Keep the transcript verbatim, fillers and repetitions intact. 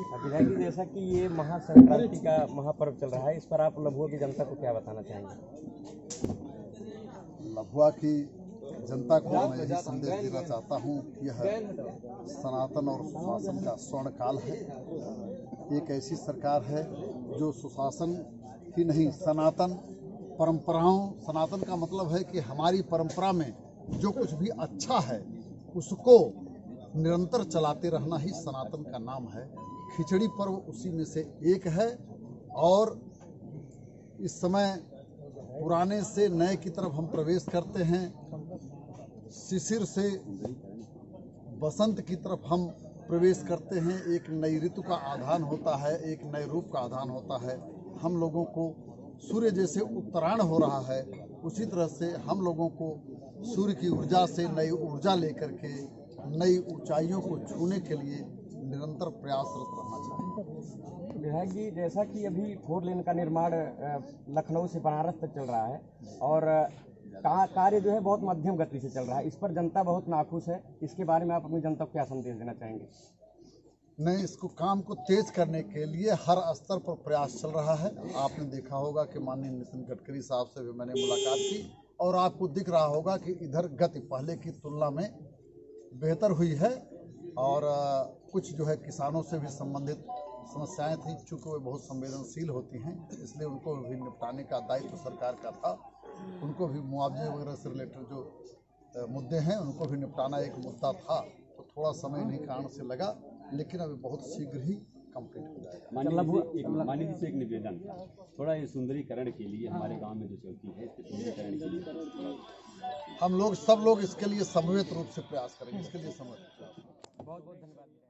विधायक जी, जैसा कि ये महासंक्रांति का महापर्व चल रहा है, इस पर आप लभुआ की जनता को क्या बताना चाहेंगे? लभुआ की जनता को मैं यही संदेश देना चाहता हूँ कि यह सनातन और सुशासन का स्वर्ण काल है। एक ऐसी सरकार है जो सुशासन ही नहीं, सनातन परंपराओं, सनातन का मतलब है कि हमारी परंपरा में जो कुछ भी अच्छा है उसको निरंतर चलाते रहना ही सनातन का नाम है। खिचड़ी पर्व उसी में से एक है और इस समय पुराने से नए की तरफ हम प्रवेश करते हैं। शिशिर से बसंत की तरफ हम प्रवेश करते हैं। एक नई ऋतु का आधान होता है, एक नए रूप का आधान होता है। हम लोगों को सूर्य जैसे उत्तरायण हो रहा है, उसी तरह से हम लोगों को सूर्य की ऊर्जा से नई ऊर्जा लेकर के नई ऊंचाइयों को छूने के लिए निरंतर प्रयासरत रहना चाहिए। विधायक जी, जैसा कि अभी फोर लेन का निर्माण लखनऊ से बनारस तक चल रहा है और कार्य जो है बहुत मध्यम गति से चल रहा है, इस पर जनता बहुत नाखुश है। इसके बारे में आप अपनी जनता को क्या संदेश देना चाहेंगे? नहीं, इसको काम को तेज करने के लिए हर स्तर पर प्रयास चल रहा है। आपने देखा होगा कि माननीय नितिन गडकरी साहब से भी मैंने मुलाकात की और आपको दिख रहा होगा कि इधर गति पहले की तुलना में बेहतर हुई है और कुछ जो है किसानों से भी संबंधित समस्याएं थी, चूँकि वे बहुत संवेदनशील होती हैं, इसलिए उनको भी निपटाने का दायित्व सरकार का था। उनको भी मुआवजे वगैरह से रिलेटेड जो मुद्दे हैं उनको भी निपटाना एक मुद्दा था, तो थोड़ा समय नहीं कारण से लगा, लेकिन अभी बहुत शीघ्र ही कंप्लीट हो जाएगा। माननीय से एक निवेदन, थोड़ा ये सुंदरीकरण के लिए हमारे गांव में जो चलती है, इसके सुंदरीकरण के लिए हम लोग सब लोग इसके लिए समवेत रूप से प्रयास करेंगे। इसके लिए समवेत। बहुत बहुत धन्यवाद।